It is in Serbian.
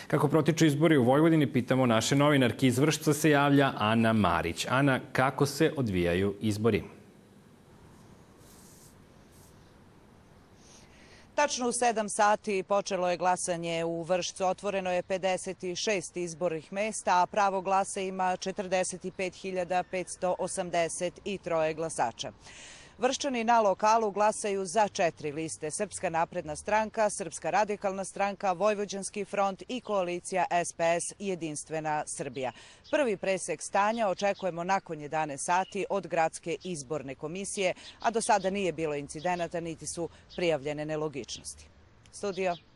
Kako protiču izbori u Vojvodini, pitamo naše novinarke. Iz Vršca se javlja Ana Marić. Ana, kako se odvijaju izbori? Tačno u 7 sati počelo je glasanje u Vršcu. Otvoreno je 56 izbornih mesta, a pravo glasa ima 45.583 glasača. Vrščani na lokalu glasaju za 4 liste: Srpska napredna stranka, Srpska radikalna stranka, Vojvođanski front i koalicija SPS Jedinstvena Srbija. Prvi presek stanja očekujemo nakon 11 sati od Gradske izborne komisije, a do sada nije bilo incidenata niti su prijavljene nelogičnosti. Studio.